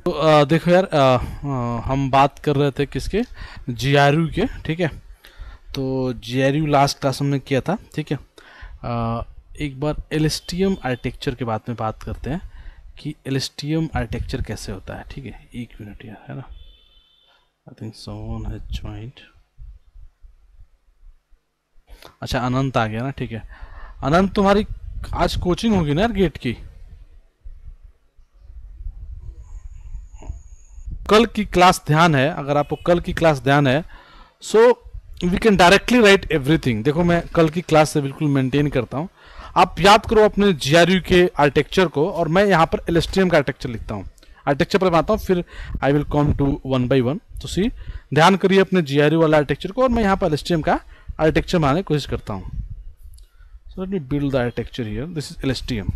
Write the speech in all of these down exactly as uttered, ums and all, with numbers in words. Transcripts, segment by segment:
तो आ, देखो यार, आ, आ, हम बात कर रहे थे किसके, जी आर यू के, ठीक है। तो G R U last class हमने किया था, ठीक है। आ, एक बार L S T M architecture के बारे में बात करते हैं कि L S T M architecture कैसे होता है, ठीक है। एक मिनट यार, है ना, I think Son has joined. अच्छा, अनंत आ गया ना, ठीक है। अनंत, तुम्हारी आज कोचिंग होगी ना यार गेट की? कल की क्लास ध्यान है? अगर आपको कल की क्लास ध्यान है so we can directly write everything. देखो, मैं कल की क्लास से बिल्कुल मेंटेन करता हूँ। आप याद करो अपने जी आर यू के आर्किटेक्चर को, और मैं यहाँ पर एल एस टी एम का आर्किटेक्चर लिखता हूँ। आर्किटेक्चर पर बनाता हूँ, फिर I will come to one by one. तो सी, ध्यान करिए अपने जी आर यू वाला आर्किटेक्चर को, और मैं यहाँ पर एल एस टी एम का आर्किटेक्चर बनाने की कोशिश करता हूँ। So let me build the architecture here. This is L S T M.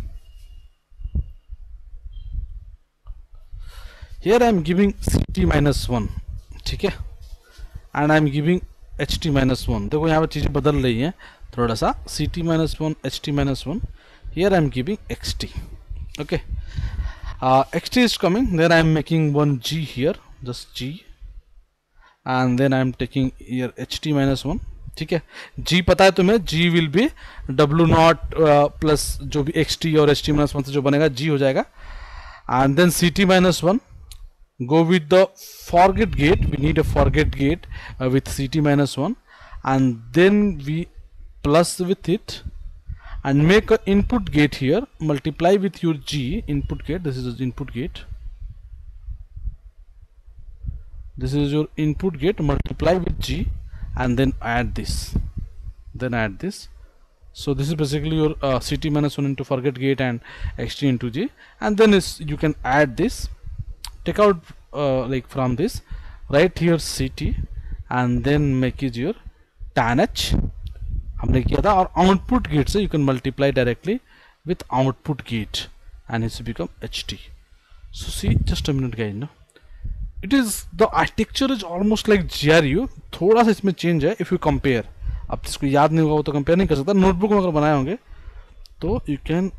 Here I am giving C T minus one, ठीक है, and I am giving H T minus one. देखो यहाँ पर चीज़ें बदल रही हैं थोड़ा सा। C T minus one, H T minus one, here I am giving X T, okay. X T is coming, then I am making one G here, just G, and then I am taking here H T minus one, ठीक है। जी पता है तुम्हें, G will be W naught plus जो भी X T और H T minus one से जो बनेगा जी हो जाएगा। And then C T minus one, go with the forget gate. We need a forget gate uh, with ct minus one, and then we plus with it and make a input gate here, multiply with your g input gate. This is the input gate, this is your input gate, multiply with g, and then add this, then add this. So this is basically your uh, ct minus one into forget gate and xt into g, and then is you can add this, take out uh, like from this, write here ct, and then make it your tan h हमने किया था, और output gate से you can multiply directly with output gate and it's become ht. So see, just a minute guys, no, it is the architecture is almost like G R U, थोड़ा सा इसमें change है if you compare. अब जिसको याद नहीं होगा वो तो कंपेयर नहीं कर सकता। नोटबुक में अगर बनाए होंगे तो यू कैन,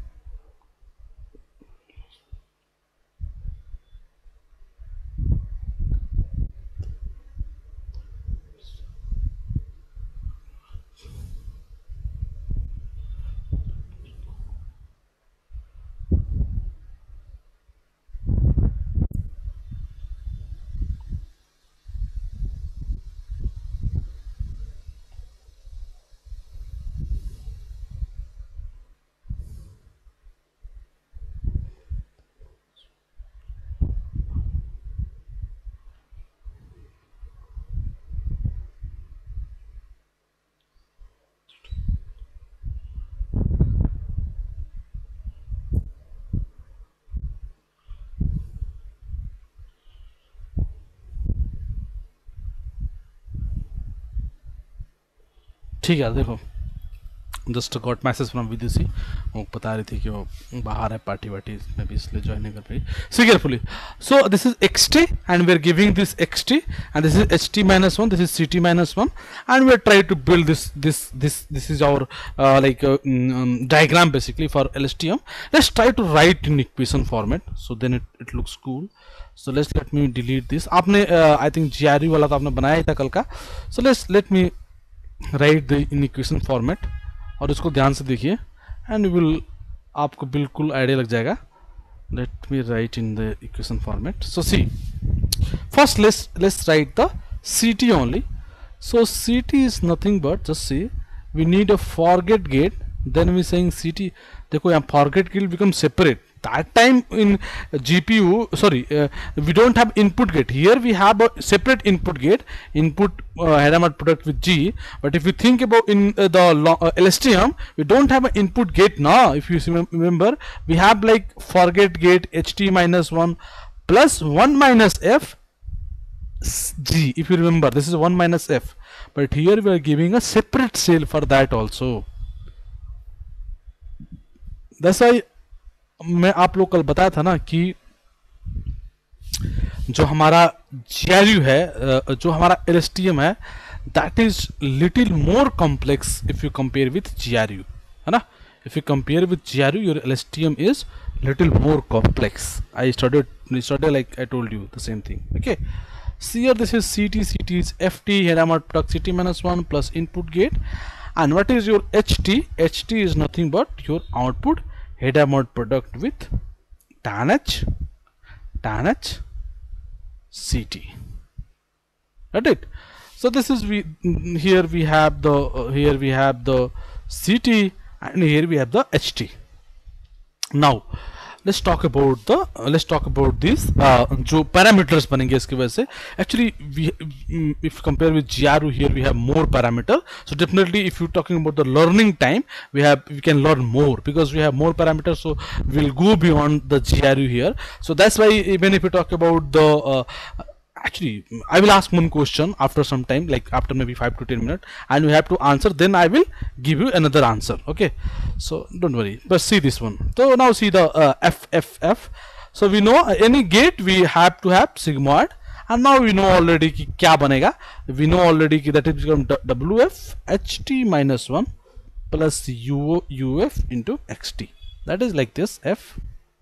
ठीक है। देखो, just got message from Vidushi, वो बता रही थी कि वो बाहर है पार्टी वार्टी में भी, इसलिए ज्वाइन नहीं कर पाई। See carefully, so this is X T and we are giving this X T, and this is H T minus one, this is C T minus one, and we are try to build this this this this is our like diagram basically for L S T M. Let's try to write in equation format, so then it it looks cool. So let's let me delete this. आपने I think G R U वाला तो आपने बनाया ही था कल का. So let's let me write the in equation format, और इसको ध्यान से देखिए एंड विल आपको बिल्कुल आइडिया लग जाएगा. Let me write in the equation format. So see, first let's let's write the C T only. So C T is nothing but, just see, we need a forget gate, then we saying C T. देखो यहाँ forget gate become separate. That time in G P U, sorry, uh, we don't have input gate. Here we have a separate input gate, input uh, Hadamard product with G. But if you think about in uh, the uh, L S T M, we don't have an input gate now. If you remember, we have like forget gate H T minus one plus one minus F G. If you remember, this is one minus F. But here we are giving a separate cell for that also. That's why मैं आप लोग कल बताया था ना कि जो हमारा जी आर यू है, जो हमारा एल एस टी एम है, that is little more complex if you compare with G R U, है ना. If you compare with G R U, your L S T M is little more complex. I studied, I studied like I told you the same thing. Okay. See here, this is C T. C T is F T, head amount product C T minus one plus input gate. And what is your H T? H T is nothing but your output head amount product with tan H, tan H, C T. Got it? So this is we here we have the uh, here we have the C T and here we have the H T. Now let's talk about the uh, let's talk about these uh, जो parameters बनेंगे इसकी वजह से. Actually we mm, if compare with G R U, here we have more parameter. So definitely if you're talking about the learning time, we have we can learn more because we have more parameters, so we'll go beyond the G R U here. So that's why even if you talk about the uh, actually I will ask one question after some time, like after maybe five to ten minutes, and you have to answer, then I will give you another answer. Okay, so don't worry, but see this one. So now see the uh, F F F. So we know uh, any gate we have to have sigmoid, and now we know already कि क्या बनेगा. We know already कि that is become W F H T minus one plus U U F into X T. That is like this F.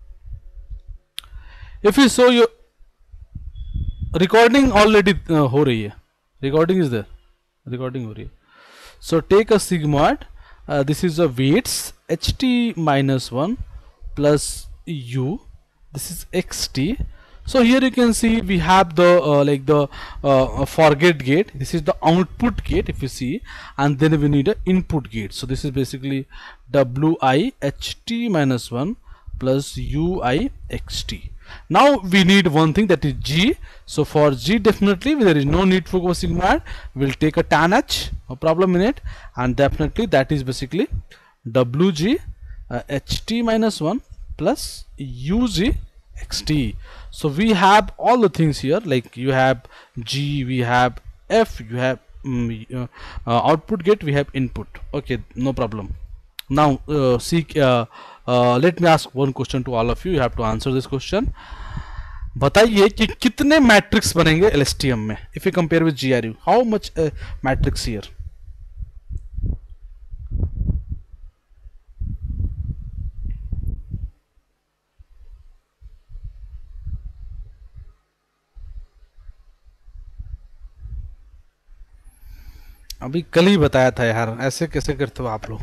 If you show your recording already हो रही है, recording is there, recording हो रही है. So take a sigmoid, this is a weights H T minus one plus U, this is X T. So here you can see we have the uh, like the uh, forget gate. This is the output gate if you see, and then we need an input gate. So this is basically W I H T minus one plus U I X T. Now we need one thing, that is G. So for G definitely there is no need for sigmoid. We'll take a tan H, no problem in it, and definitely that is basically W G uh, H T minus one plus U G X T. So we have all the things here, like you have G, we have F, you have um, uh, uh, output gate, we have input. Okay, no problem. Now uh, see uh, uh, let me ask one question to all of you. You have to answer this question. बताइए कि कितने matrix बनेंगे L S T M में if you compare with G R U. How much uh, matrix here? अभी कल ही बताया था यार, ऐसे कैसे करते हो आप लोग.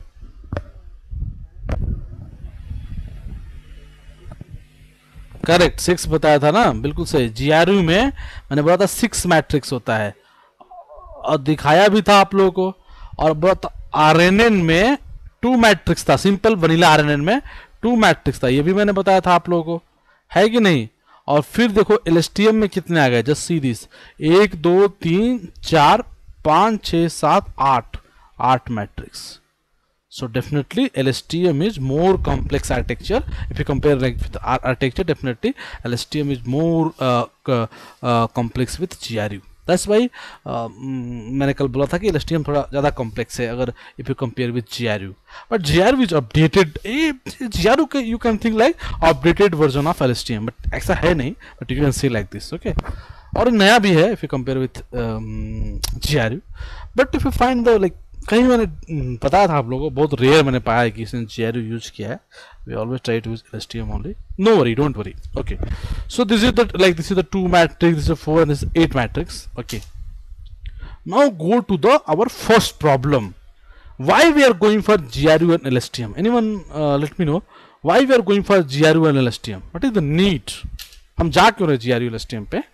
करेक्ट, सिक्स बताया था ना, बिल्कुल सही. जीआरयू में मैंने बोला था सिक्स मैट्रिक्स होता है और दिखाया भी था आप लोगों को. और बहुत आरएनएन में टू मैट्रिक्स था, सिंपल वनीला आरएनएन में टू मैट्रिक्स था, ये भी मैंने बताया था आप लोगों को, है कि नहीं. और फिर देखो एलएसटीएम में कितने आ गए, जस्ट सी दिस, एक दो तीन चार पाँच छः सात आठ, आठ matrix. So definitely L S T M is more complex architecture. If you compare like with our architecture, definitely L S T M is more uh, uh, complex with G R U. That's why uh, मैंने कल बोला था कि L S T M थोड़ा ज़्यादा complex है अगर if you compare with G R U. But G R U is updated. G R U के you can think like updated version of L S T M, but ऐसा है नहीं. But you can see like this, okay? और नया भी है if you compare with um, G R U. But if you find the like कहीं मैंने बताया था आप लोगों को, बहुत रेयर मैंने पाया है कि इसने G R U यूज किया है. We always try to use L S T M only. No worry, don't worry. Okay, so this is the like this is the two matrix, this is four and this eight matrix. Okay, now go to the our first problem. Why we are going for G R U and L S T M? Anyone let me know why we are going for G R U and L S T M? What is the need? हम जा क्यों रहे G R U L S T M पे?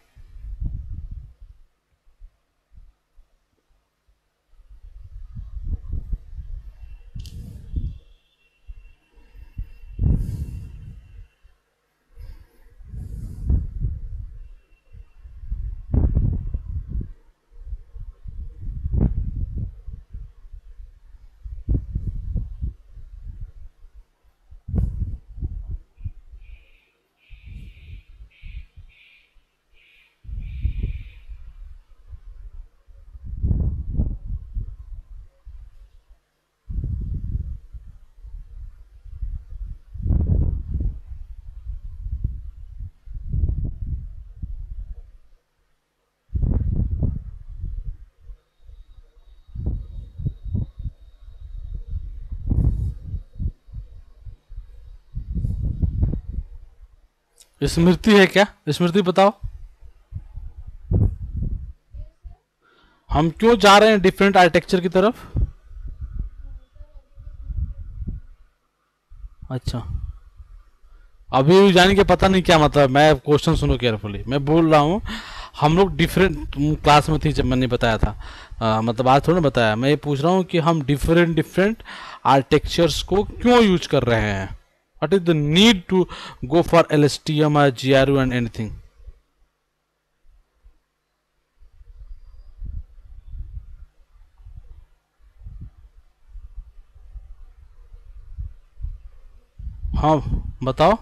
स्मृति है क्या? स्मृति बताओ, हम क्यों जा रहे हैं डिफरेंट आर्किटेक्चर की तरफ? अच्छा, अभी जाने के पता नहीं क्या मतलब। मैं क्वेश्चन सुनो केयरफुली, मैं बोल रहा हूँ हम लोग डिफरेंट क्लास में थी जब मैंने बताया था, आ, मतलब आज थोड़ा बताया। मैं ये पूछ रहा हूँ कि हम डिफरेंट डिफरेंट आर्किटेक्चर्स को क्यों यूज कर रहे हैं। What is the need to go for L S T M और G R U and anything? हाँ बताओ।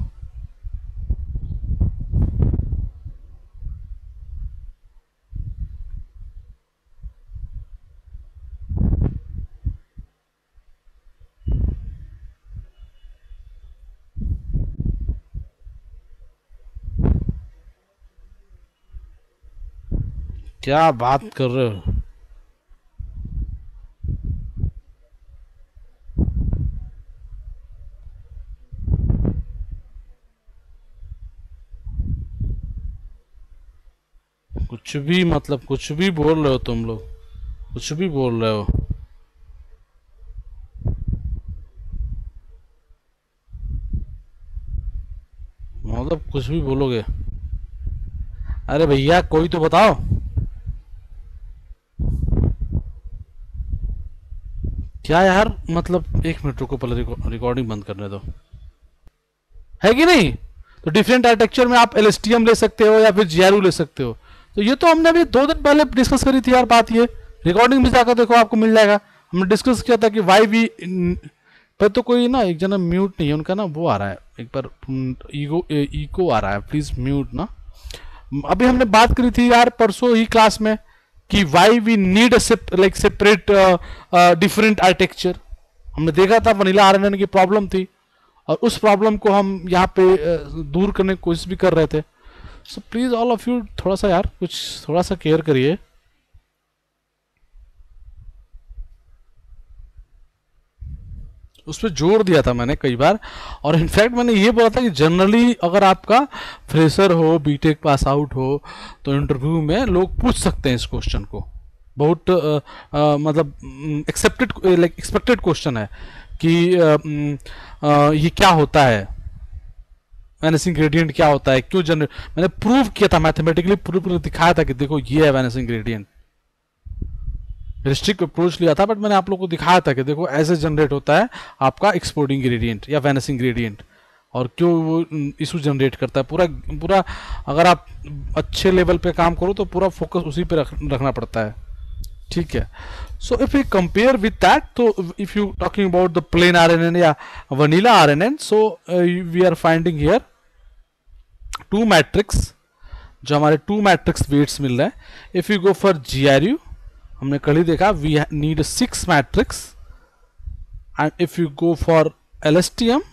क्या बात कर रहे हो? कुछ भी मतलब कुछ भी बोल रहे हो तुम लोग, कुछ भी बोल रहे हो। मतलब कुछ भी बोलोगे। अरे भैया कोई तो बताओ। क्या यार, मतलब एक मिनट रुको, पहले रिकॉर्डिंग बंद करने दो, है कि नहीं? तो डिफरेंट आर्किटेक्चर में आप एलएसटीएम ले सकते हो या फिर जीआरयू ले सकते हो। तो ये तो हमने अभी दो दिन पहले डिस्कस करी थी यार बात। ये रिकॉर्डिंग में जाकर देखो, आपको मिल जाएगा। हमने डिस्कस किया था कि वाई वी पर तो कोई ना एक जना म्यूट नहीं है उनका ना, वो आ रहा है एक बार ईगो इको आ रहा है, प्लीज म्यूट ना। अभी हमने बात करी थी यार परसों ही क्लास में कि why we need like separate different architecture. हमने देखा था वनीला आरएनएन की प्रॉब्लम थी और उस प्रॉब्लम को हम यहाँ पे uh, दूर करने की कोशिश भी कर रहे थे। So please all of you थोड़ा सा यार कुछ थोड़ा सा केयर करिए। उस पर जोर दिया था मैंने कई बार, और इनफैक्ट मैंने ये बोला था कि जनरली अगर आपका फ्रेशर हो, बीटेक पास आउट हो, तो इंटरव्यू में लोग पूछ सकते हैं इस क्वेश्चन को। बहुत आ, आ, मतलब एक्सेप्टेड लाइक एक्सपेक्टेड क्वेश्चन है कि आ, आ, ये क्या होता है, वैनिसिंग ग्रेडियंट क्या होता है, क्यों जनरेट। मैंने प्रूव किया था, मैथमेटिकली प्रूव करके दिखाया था कि देखो ये है वैनिसिंग ग्रेडियंट। रिस्ट्रिक्ट अप्रोच लिया था, बट मैंने आप लोगों को दिखाया था कि देखो ऐसे जनरेट होता है आपका एक्सपोर्टिंग ग्रेडियंट या वैनिसिंग ग्रेडियंट, और क्यों वो इशू जनरेट करता है। पूरा पूरा अगर आप अच्छे लेवल पे काम करो तो पूरा फोकस उसी पे रख, रखना पड़ता है, ठीक है। So if you compare with that, तो if you talking about the plain RNN या vanilla RNN, so we are finding here two matrix, जो हमारे टू मैट्रिक्स वेट्स मिल रहे हैं। If you go for GRU, हमने कल ही देखा we need six matrix, and if you go for LSTM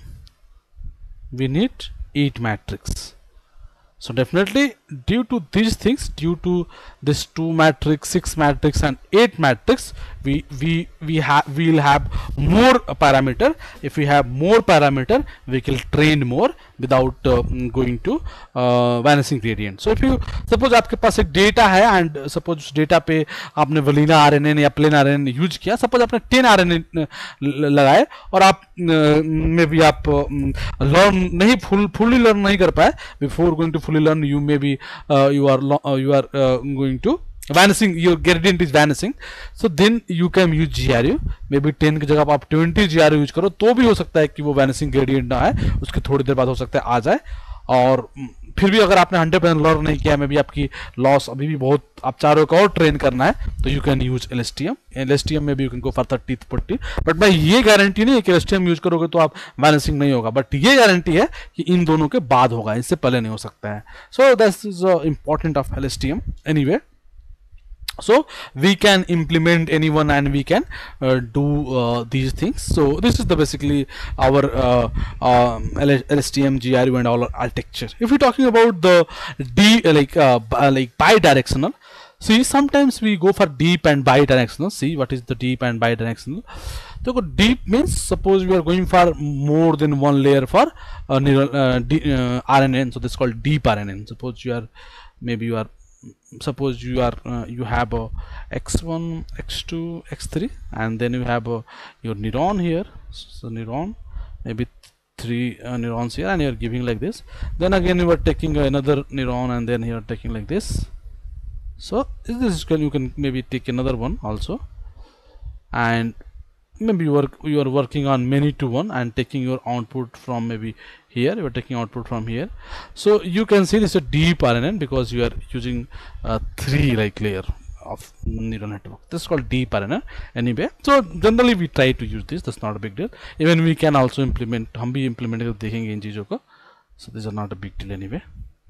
we need eight matrix. So definitely due to these things, due to this two matrix, six matrix and eight matrix, we we we have we will have more parameter. If we have more parameter, we can train more without uh, going to uh, vanishing gradient. So if you suppose आपके पास एक data है and suppose उस data पे आपने vanilla RNN या plain RNN use किया, suppose आपने ten RNN लगाए और आप में भी आप लर्न नहीं फुल फुल्ली लर्न नहीं कर पाए, before going to fully learn you may be uh, you are uh, you are uh, going to vanishing, your gradient is vanishing, so then you can use G R U। maybe ten की जगह आप twenty G R U use करो तो भी हो सकता है कि वो vanishing gradient ना आए, उसके थोड़ी देर बाद हो सकता है आ जाए। और फिर भी अगर आपने हंड्रेड परसेंट लर्न नहीं किया, में भी आपकी लॉस अभी भी बहुत, आप चारों को और ट्रेन करना है, तो you can use LSTM. LSTM में भी you can go for thirty forty, but मैं ये गारंटी नहीं है कि एलएसटीएम यूज करोगे तो आप बैलेंसिंग नहीं होगा, बट ये गारंटी है कि इन दोनों के बाद होगा, इससे पहले नहीं हो सकता है। So that is important of LSTM anyway. So we can implement anyone and we can uh, do uh, these things. So this is the basically our uh, uh, L S T M, G R U and all architecture. If we're talking about the D like uh, like bidirectional, see sometimes we go for deep and bidirectional. See what is the deep and bidirectional. देखो deep means suppose you are going for more than one layer for uh, neural uh, D, uh, R N N, so this is called deep R N N. Suppose you are maybe you are suppose you are uh, you have a x one, x two, x three, and then you have a, your neuron here, so neuron maybe three uh, neurons here, and you are giving like this. Then again you are taking another neuron, and then you are taking like this. So this can you can maybe take another one also, and maybe you are you are working on many to one and taking your output from maybe here, you are taking output from here. So you can see this is a deep R N N because you are using uh, three like layer of neural network. This is called deep R N N anyway. So generally we try to use this, that's not a big deal. Even we can also implement, हम भी implement कर देखेंगे इन चीजों को. So these are not a big deal anyway.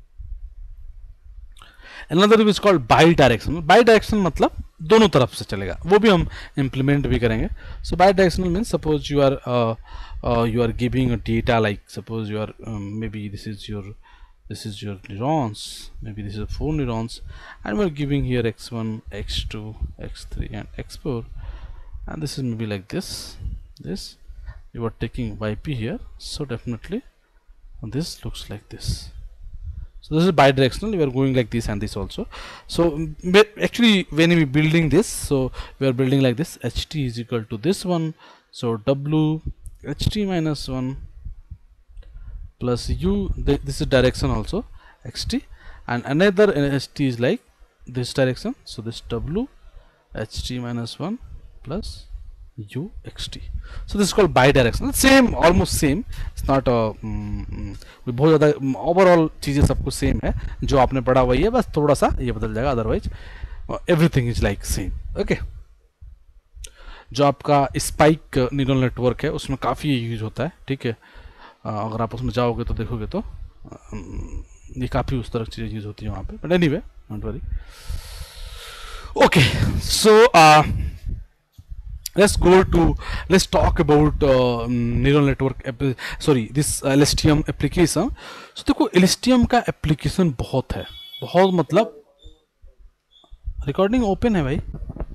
Another is called bidirectional. Bidirectional मतलब दोनों तरफ से चलेगा, वो भी हम implement भी करेंगे. So bidirectional means suppose you are uh, uh, you are giving a data, like suppose you are um, maybe this is your this is your neurons, maybe this is four neurons, and we're giving here x one, x two, x three, and x four, and this is maybe like this. This you are taking Y P here, so definitely this looks like this. So this is bidirectional, we are going like this and this also. So actually when we building this, so we are building like this, ht is equal to this one, so w ht minus one plus u, th this is direction also xt, and another ht is like this direction, so this w ht minus one plus u xt. So this is called bidirectional, same, almost same, it's not a um, बहुत ज़्यादा overall चीज़ें सब कुछ same है, जो आपने पढ़ा वही है, बस थोड़ा सा ये बदल जाएगा, otherwise everything is like same. Okay, जो आपका स्पाइक न्यूरल नेटवर्क है उसमें काफ़ी यूज होता है, ठीक है. अगर आप उसमें जाओगे तो देखोगे तो ये काफ़ी उस तरह की चीज़ें यूज होती है वहाँ पे, but anyway don't worry. Okay, so let's go to let's talk about uh, neural network, sorry this L S T M application. So देखो L S T M का application बहुत है, बहुत मतलब रिकॉर्डिंग ओपन है भाई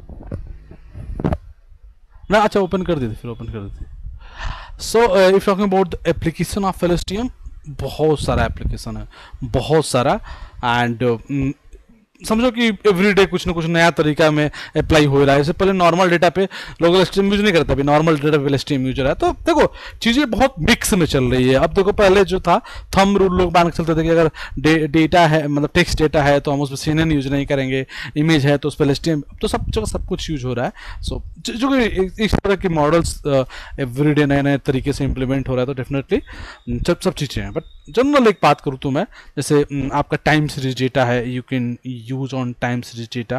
ना, अच्छा ओपन कर देते फिर ओपन कर देते. So if talking about the application of L S T M, बहुत सारा एप्लीकेशन है, बहुत सारा, एंड uh, समझो कि एवरीडे कुछ ना कुछ नया तरीका में अप्लाई हो रहा है. इससे पहले नॉर्मल डेटा पे लोग L S T M use नहीं करते, अभी नॉर्मल डेटा पे L S T M use रहा है. तो देखो चीज़ें बहुत मिक्स में चल रही है. अब देखो पहले जो था थंब रूल लोग मान के चलते थे कि अगर डे, डेटा है मतलब टेक्स्ट डेटा है तो हम उस पर सी एन एन यूज नहीं करेंगे, इमेज है तो उस पर L S T M, अब तो सब जगह सब कुछ यूज हो रहा है. सो so, जो कि इस तरह के मॉडल्स एवरीडे नए नए तरीके से इम्प्लीमेंट हो रहा है, तो डेफिनेटली सब सब चीज़ें हैं. बट जनरल एक बात करूँ तो मैं, जैसे आपका टाइम सीरीज डेटा है, you can use on time series data,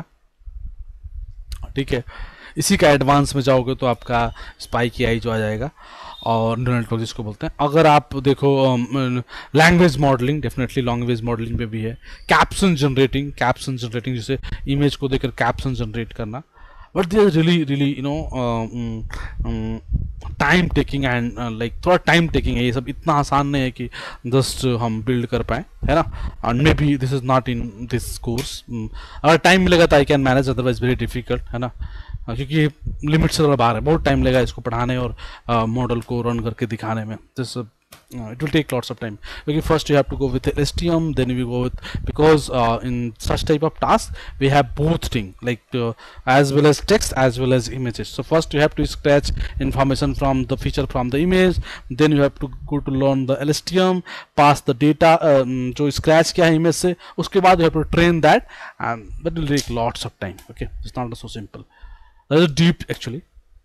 ठीक है. इसी का एडवांस में जाओगे तो आपका स्पाइक ए आई जो आ जाएगा, और न्यूरल नेटवर्क जिसको बोलते हैं. अगर आप देखो language modelling, definitely language modelling पे भी है. कैप्शन जनरेटिंग, कैप्शन जनरेटिंग जैसे इमेज को देखकर कैप्शन जनरेट करना. But they are really really you know time taking and like थोड़ा टाइम टेकिंग है ये सब, इतना आसान नहीं है कि जस्ट हम बिल्ड कर पाएँ, है ना. And maybe this is not in this course. अगर टाइम मिलेगा तो I can manage, otherwise very difficult, है ना, क्योंकि लिमिट से थोड़ा बाहर है, बहुत टाइम लगेगा इसको पढ़ाने और मॉडल uh, को रन करके दिखाने में. This Uh, it will take lots of time. Okay, first you have to go with L S T M, then we go with, because uh, in such type of task we have both thing, like uh, as well as text as well as images. So first you have to scratch information from the feature from the image, then you have to go to learn the L S T M, pass the data um, जो scratch किया है image से, उसके बाद you have to train that, and that will take lots of time. Okay, it's not so simple. That is deep actually.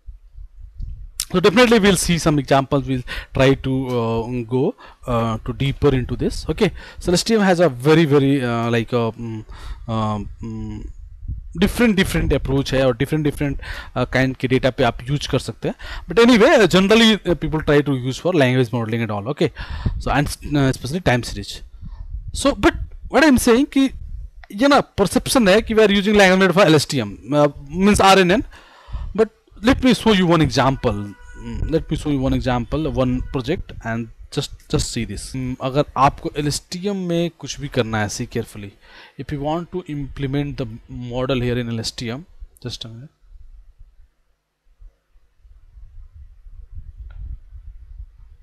So definitely we'll see some examples, we'll try to uh, go uh, to deeper into this. Okay, so L S T M has a very very uh, like a um, um, different different approach है, और different different uh, kind के data पे आप use कर सकते हैं. But anyway generally uh, people try to use for language modeling and all. Okay, so and uh, especially time series. So but what I'm saying कि ये ना perception है कि we are using language model for L S T M uh, means R N N. But let me show you one example. Let me show you one example, one project, and just just see this. अगर आपको L S T M में कुछ भी करना है, see carefully. If you want to implement the model here in L S T M, just a minute.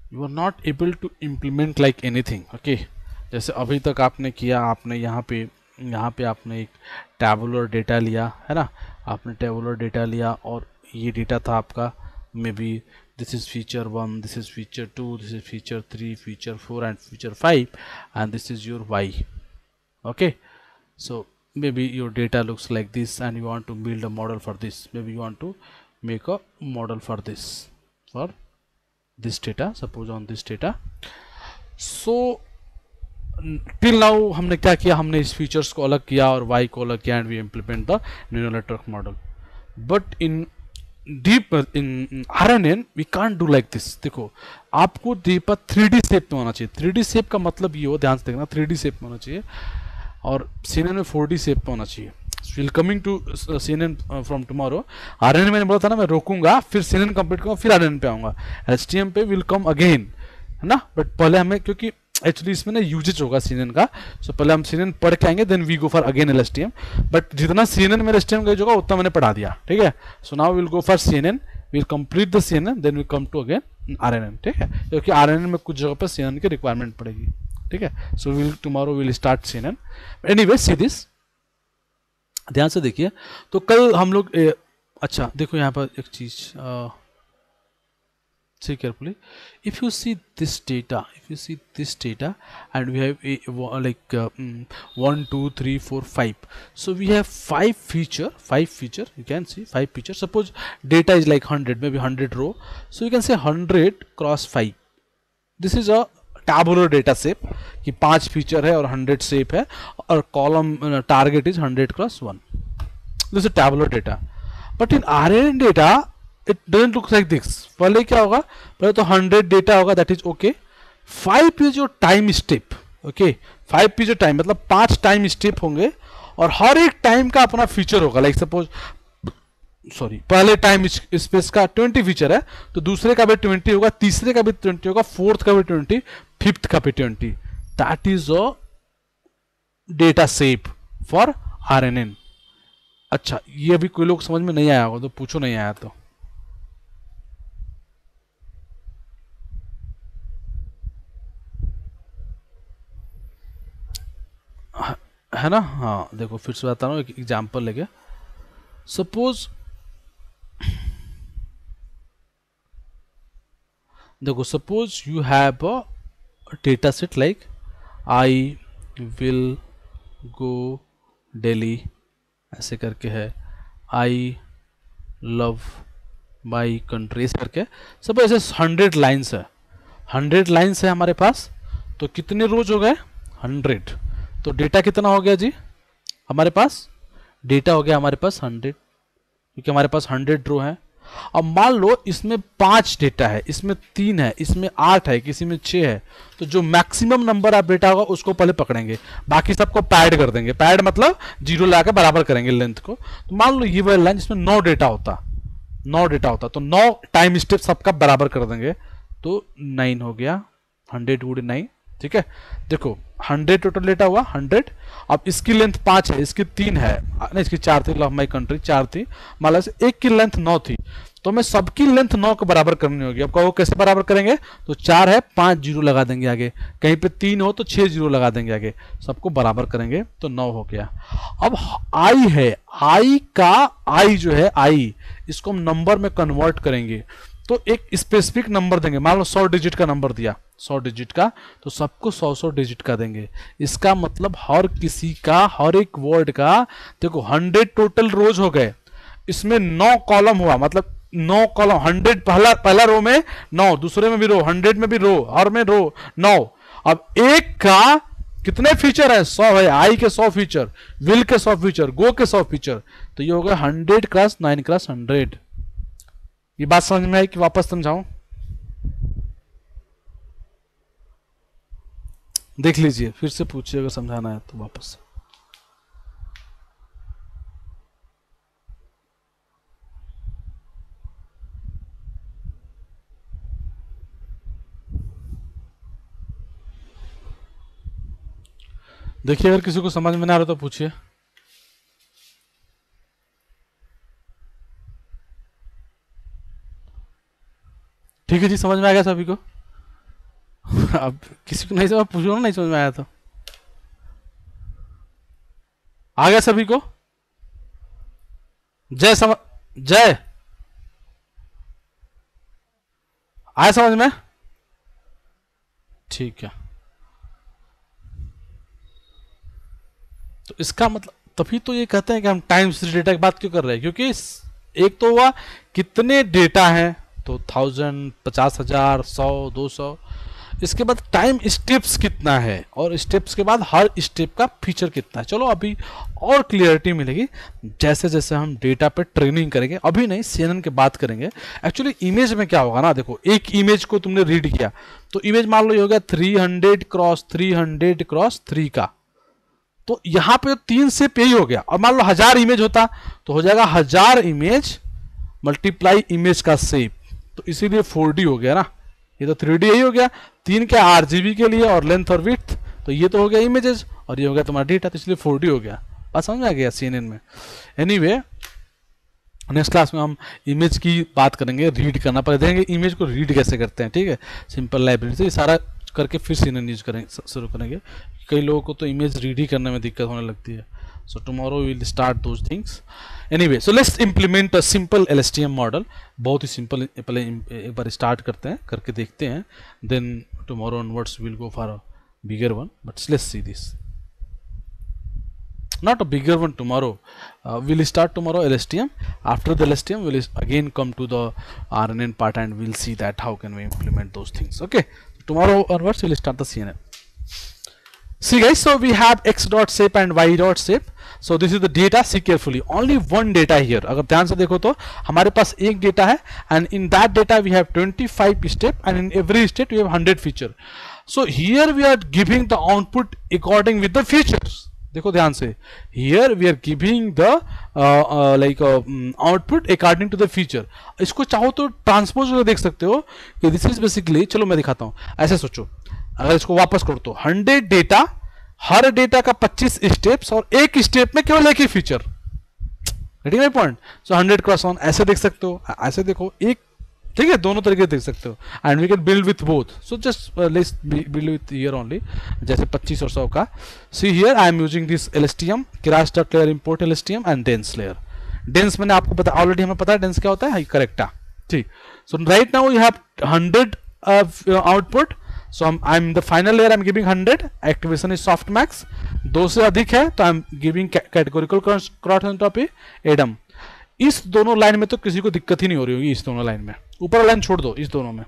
You are not able to implement like anything. Okay, जैसे अभी तक आपने किया, आपने यहाँ पे यहाँ पे आपने एक टैबुलर डेटा लिया है ना, आपने टैबुलर डेटा लिया और ये डेटा था आपका maybe this is feature one, this is feature two, this is feature three, feature four and feature five, and this is your y. Okay, so maybe your data looks like this and you want to build a model for this. Maybe you want to make a model for this, for this data, suppose on this data. So till now हमने क्या किया, हमने इस features को अलग किया और y को अलग किया, and we implement the neural network model. But in deep in R N N we can't do like this. देखो आपको डीप थ्री डी शेप में होना चाहिए। थ्री डी शेप का मतलब ये हो, ध्यान से देखना, थ्री डी शेप में होना चाहिए और सी एन एन में फोर डी शेप में होना चाहिए। Will coming to C N N from tomorrow. R N N मैंने बोला था ना, मैं रोकूंगा फिर सी एन एन कंप्लीट करूँगा फिर आर एन एन पे आऊँगा। एच टी एम पे विल कम अगेन, है ना, बट पहले हमें, क्योंकि एक्चुअली इसमें ना यूजेज होगा सी एन एन का, सो पहले हम सी एन एन पढ़ के आएंगे, then we go for again L S T M. But जितना सी एन एन में एल एस टी एम का होगा उतना मैंने पढ़ा दिया, ठीक है। So now will go for C N N, will complete the C N N, then we come to again R N N, ठीक है, क्योंकि आर एन एन में कुछ जगह पर सी एन एन की रिक्वायरमेंट पड़ेगी, ठीक है। So will tomorrow will start C N N. Anyway see this, ध्यान से देखिए। तो कल हम लोग ए, अच्छा देखो यहाँ पर एक चीज, see carefully, if you see this data, if you see this data and we have a like uh, mm, one two three four five, so we have five feature five feature you can see five feature. Suppose data is like one hundred, maybe one hundred row, so you can say one hundred cross five. This is a tabular data shape कि पांच feature है और one hundred shape है और column uh, target is one hundred cross one. This is a tabular data, but in R N N data it doesn't look like this. पहले क्या होगा, पहले तो one hundred डेटा होगा, that is okay. five is your time step, okay, five is your time, मतलब पांच time step होंगे और हर एक टाइम का अपना फीचर होगा। लाइक सपोज, सॉरी, पहले टाइम स्पेस का ट्वेंटी फीचर है तो दूसरे का भी ट्वेंटी होगा, तीसरे का भी ट्वेंटी होगा, फोर्थ का भी ट्वेंटी, फिफ्थ का भी twenty. That is a data shape for R N N. अच्छा, ये अभी कोई लोग समझ में नहीं आया होगा तो पूछो, नहीं आया तो। है ना, हाँ देखो फिर से बताता हूँ, एक एग्जाम्पल लेके। सपोज देखो, suppose you have a data set like I will go Delhi, ऐसे करके है, आई लव माई कंट्री ऐसे करके। सपोज ऐसे हंड्रेड लाइन्स है, हंड्रेड लाइन्स है हमारे पास, तो कितने रोज हो गए, हंड्रेड। तो डेटा कितना हो गया जी हमारे पास, डेटा हो गया हमारे पास हंड्रेड, क्योंकि हमारे पास हंड्रेड रो है। अब मान लो इसमें पांच डेटा है, इसमें तीन है, इसमें आठ है, किसी में छह है, तो जो मैक्सिमम नंबर ऑफ डेटा होगा उसको पहले पकड़ेंगे, बाकी सबको पैड कर देंगे। पैड मतलब जीरो लाकर बराबर करेंगे लेंथ को। तो मान लो ये वाली लाइन जिसमें नौ डेटा होता, नौ डेटा होता तो नौ टाइम स्टेप सबका बराबर कर देंगे, तो नाइन हो गया, हंड्रेड वुड नाइन, ठीक है। देखो हंड्रेड टोटल डेटा हुआ हंड्रेड। अब इसकी लेंथ पांच है, इसकी तीन है, नहीं इसकी चार थी, लव माई कंट्री चार थी, मान लो एक की लेंथ नौ थी, तो मैं सबकी लेंथ नौ को बराबर करनी होगी। अब कहो कैसे बराबर करेंगे, तो चार है, पांच जीरो लगा देंगे आगे, कहीं पे तीन हो तो छह जीरो लगा देंगे आगे, सबको बराबर करेंगे तो नौ हो गया। अब आई है, आई का आई जो है आई, इसको हम नंबर में कन्वर्ट करेंगे, तो एक स्पेसिफिक नंबर देंगे। मान लो सौ डिजिट का नंबर दिया, सौ डिजिट का, तो सबको सौ सौ डिजिट का देंगे। इसका मतलब हर किसी का, हर एक वर्ड का, देखो हंड्रेड टोटल रोज हो गए, इसमें नौ कॉलम हुआ, मतलब नौ कॉलम, हंड्रेड पहला पहला रो में नौ, दूसरे में भी रो, हंड्रेड में भी रो, हर में रो नौ। अब एक का कितने फीचर है, सौ है, आई के सौ फीचर, विल के सौ फीचर, गो के सौ फीचर, तो ये हो गया hundred cross nine cross hundred. ये बात समझ में आई कि वापस समझाऊं? देख लीजिए, फिर से पूछिए अगर समझाना है तो वापस। देखिए अगर किसी को समझ में ना आ रहा तो पूछिए। ठीक है जी, समझ में आ गया सभी को? अब किसी को नहीं समझ, पूछो ना, नहीं समझ में आया तो। आ गया सभी को? जय समझ, जय आया समझ में? ठीक है, तो इसका मतलब तभी तो ये कहते हैं कि हम टाइम सीरीज डेटा की बात क्यों कर रहे हैं, क्योंकि एक तो हुआ कितने डेटा हैं, तो थाउजेंड, पचास हजार, सौ, दो सौ, इसके बाद टाइम स्टेप्स कितना है, और स्टेप्स के बाद हर स्टेप का फीचर कितना है। चलो अभी और क्लियरिटी मिलेगी जैसे जैसे हम डेटा पे ट्रेनिंग करेंगे, अभी नहीं, सीएनएन के बात करेंगे। एक्चुअली इमेज में क्या होगा ना, देखो एक इमेज को तुमने रीड किया, तो इमेज मान लो ये हो गया three hundred cross three hundred cross three का, तो यहां पे तीन से पे ही हो गया, और मान लो हजार इमेज होता तो हो जाएगा हजार इमेज मल्टीप्लाई इमेज का शेप, तो इसीलिए फोर डी हो गया ना, ये तो थ्री डी ही हो गया, तीन के आरजीबी के लिए और लेंथ और विड्थ, तो ये तो हो गया इमेजेस और ये हो गया तुम्हारा डेटा, तो इसलिए फोर डी हो गया। बात समझ में आ गया सीएनएन में। एनीवे नेक्स्ट क्लास में हम इमेज की बात करेंगे, रीड करना पड़ेगा, देखेंगे इमेज को रीड कैसे करते हैं, ठीक है, सिंपल लाइब्रेरी से, ये सारा करके फिर सीएनएन यूज करेंगे, शुरू करेंगे। कई लोगों को तो इमेज रीड ही करने में दिक्कत होने लगती है, so tomorrow we will start those things. Anyway, so let's implement a simple L S T M model. बहुत ही सिंपल, पहले एक बार स्टार्ट करते हैं, करके देखते हैं, then tomorrow onwards we'll go for a bigger one, but let's see this. Not a bigger one tomorrow, uh, we'll start tomorrow L S T M. After the L S T M we'll again come to the R N N part and we'll see that how can we implement those things. Okay, tomorrow onwards we'll start the C N N. See guys, so we have x dot shape and y dot shape. So this is the data. See carefully, only one data here. अगर ध्यान से देखो तो हमारे पास एक data है, and in that data we have twenty-five step, and in every step we have one hundred feature. So here we are giving the output according with the features. देखो ध्यान से, here we are giving the uh, uh, like uh, output according to the feature. इसको चाहो तो transpose देख सकते हो कि this is basically, चलो मैं दिखाता हूँ, ऐसे सोचो, अगर इसको वापस करो तो हंड्रेड डेटा, हर डेटा का पच्चीस स्टेप्स और एक स्टेप में केवल एक ही feature, getting my point. So hundred cross one ऐसे देख सकते हो, ऐसे देखो एक, ठीक है, दोनों तरीके देख सकते हो, and we can build with both. So just let's build with here only, जैसे पच्चीस और सौ का। See here I am using this LSTM Keras dot layer import LSTM and dense layer. Dense मैंने आपको पता, ऑलरेडी हमें पता है डेंस क्या होता है, करेक्ट है, ठीक। So right now you have hundred output, so I'm, I'm the final layer I'm giving one hundred, activation is softmax, दो से अधिक है तो I'm giving categorical cross entropy Adam। इस दोनों लाइन में तो किसी को दिक्कत ही नहीं हो रही होगी, इस दोनों लाइन में, ऊपर लाइन छोड़ दो, इस दोनों में।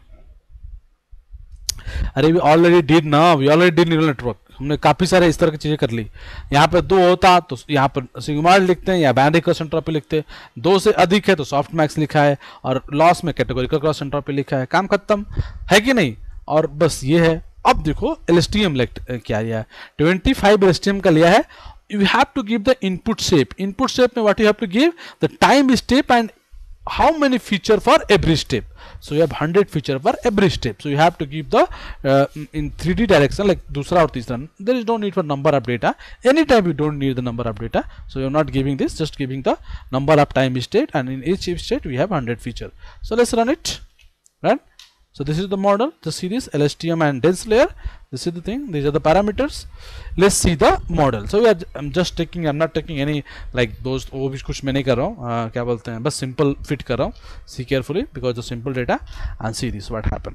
अरे वी ऑलरेडी डिड ना, we already did neural network, हमने काफी सारे इस तरह की चीजें कर ली। यहाँ पे दो होता तो यहाँ पर सिग्मा लिखते हैं या बैंड क्रॉस एंट्रोपी लिखते हैं, दो से अधिक है तो सॉफ्ट मैक्स लिखा है, और लॉस में कैटेगोरिकल क्रॉस एंट्रोपी लिखा है, काम खत्म है कि नहीं। और बस ये है। अब देखो एलएसटीएम क्या लिया है, पच्चीस एलएसटीएम का लिया है। You have to give the input shape, input shape में what you have to give the time step and how many feature for every step. So you have one hundred feature for every step, so you have to give the uh, in three D direction, like दूसरा और तीसरा, there is no need for number of data, anytime you don't need the number of data, so you're not giving this, just giving the number of time state, and in each state we have one hundred feature. So let's run it, right? So this is the model, just see this L S T M and dense layer, this is the thing, these are the parameters. Let's see the model. So we are, I'm just taking, I'm not taking any like those, वो भी कुछ मैं नहीं कर रहा हूँ, uh, क्या बोलते हैं, बस simple fit कर रहा हूँ, see carefully because the simple data, and see this what happened.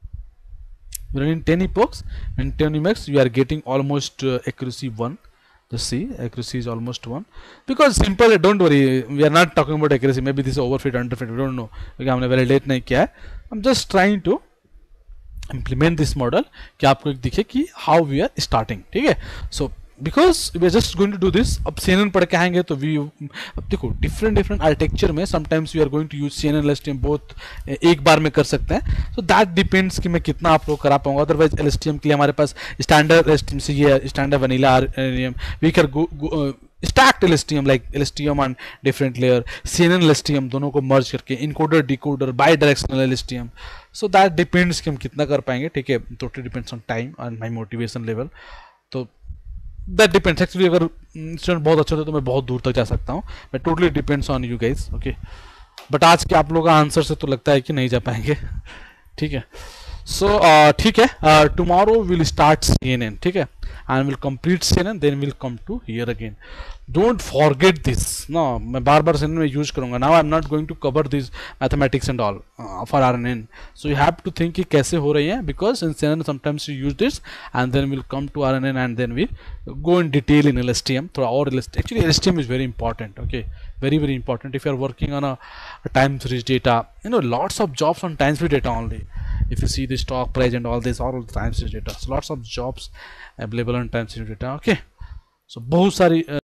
We're in ten epochs, in ten epochs you are getting almost uh, accuracy one. Just see, accuracy is almost one, because simple, don't worry, we are not talking about accuracy, maybe this is overfit, underfit, we don't know, क्योंकि हमने validate नहीं किया है। I'm just trying to implement this model कि आपको एक दिखे कि how we are starting, ठीक है। So because we are just going to do this, अब C N N पढ़ के आएंगे तो we, अब देखो different different architecture में sometimes we are going to use C N N L S T M both एक बार में कर सकते हैं। So that depends कि मैं कितना आप लोग करा पाऊंगा। Otherwise L S T M के लिए हमारे पास standard L S T M से ये standard vanilla R N M, we can go, go uh, stacked L S T M like L S T M on different layer, C N N L S T M दोनों को merge करके encoder decoder bi-directional L S T M. So that depends कि हम कितना कर पाएंगे, ठीक है। Totally depends on time and my motivation level. तो that depends, actually अगर स्टूडेंट बहुत अच्छा होता है तो मैं बहुत दूर तक जा सकता हूँ, but totally depends on you guys, okay. But आज के आप लोगों का आंसर से तो लगता है कि नहीं जा पाएंगे, ठीक है। सो ठीक है, tomorrow will start C N N, ठीक है, and will complete C N N, then will come to here again. Don't forget this. No, मैं बार बार सी एन एन में यूज करूंगा. Now I am not going to cover this mathematics and all for R N N. So you have to think कि कैसे हो रही है, because in C N N sometimes you use this and then will come to R N N and then we go in detail in L S T M. थोड़ा और L S T M, actually L S T M is very important, okay, very very important if you are working on a, a time series data. You know, lots of jobs on time series data only. If you see the stock price and all this, all time series data, so lots of jobs available on time series data, okay. So बहुत सारी uh,